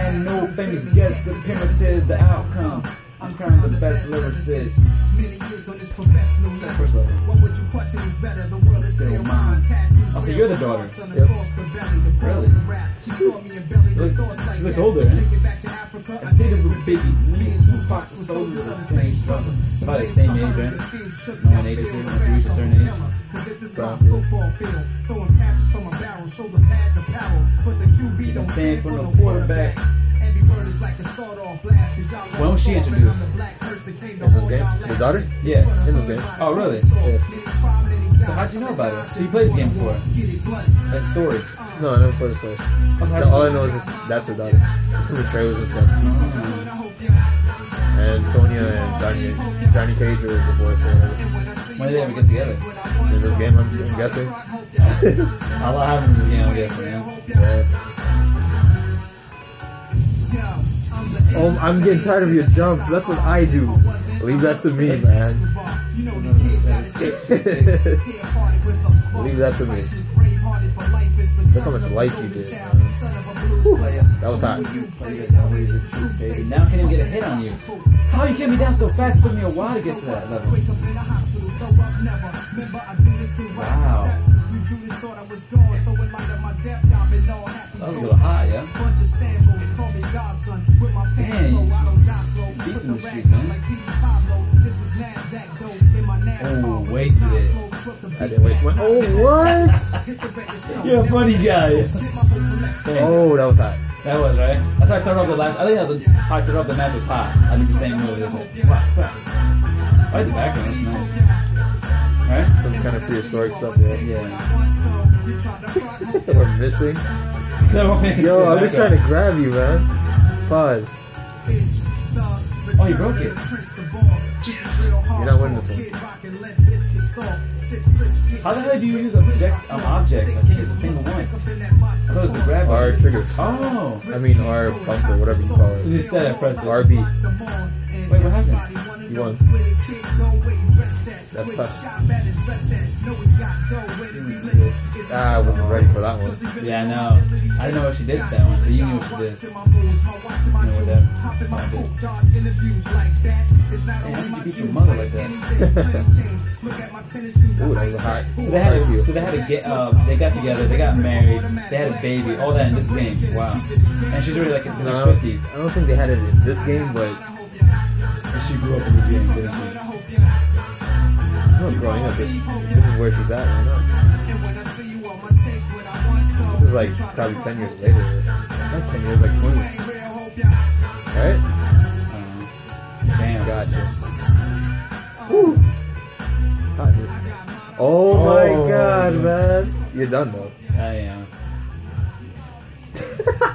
and no famous guests. The appearances, the outcome. I'm crowned the best lyricist. First level. Still mine. Oh, so you're the daughter. Yep. Really? She looks older, eh? I think it was Biggie. Me and Tupac were soldiers of the same struggle. About the same age, right? No one ages here once you reach a certain age. You don't stand for no quarterback. When was she introduced? In this game? His daughter? Yeah. In this game. Oh, really? Yeah. So how'd you know about her? So you played the game before? That story. No, I never played this place. All I know is that's her daughter. From the trailers and stuff. And Sonya and Johnny Cage were the voice. When did they ever get together? In this game, I'm guessing. A lot happened in this game, I'm guessing, yeah. Oh, I'm getting tired of your jumps. That's what I do. Leave that to me, man. Leave that to me. Look how much life you did. Whew, that was hot. Now I can't even get a hit on you. How you get me down so fast? It took me a while to get to that level. Wow. That was a little hot, yeah? Dang. Deep in the streets, man. Oh, wasted it. I didn't waste one. Oh, what? You're a funny guy. Oh, that was hot. That was, right? That's how I started off the last. I think that was how I started off the match was hot. I think the same move, isn't it? Wow. I like the background, that's nice. Right? Some kind of prehistoric stuff, yeah. Yeah. We're missing. Yo, I'm just trying to grab you, man. Pause. Oh, you broke it. You're not winning this one. How the hell do you use objects? I think it's a single one. I thought it was the grab. R trigger. Oh. I mean R bumper, whatever you call You it. just said I pressed it. RB. Wait, what happened? You won. That's tough. I wasn't ready for that one. Yeah, I know. I didn't know what she did with that one, so you knew what she did. You know what that Damn, how did you beat your mother like that? Ooh, that was hot. So they had to get they got together, they got married, they had a baby, all that in this game. Wow. And she's already like in her 50s. I don't think they had it in this game, but She grew up in this game, didn't she? no, growing up, this is where she's at right now. This is like probably 10 years later. Not 10 years, like 20. Right? Damn. Gotcha. Woo! Hotness. Oh my god, man. You're done though. I am.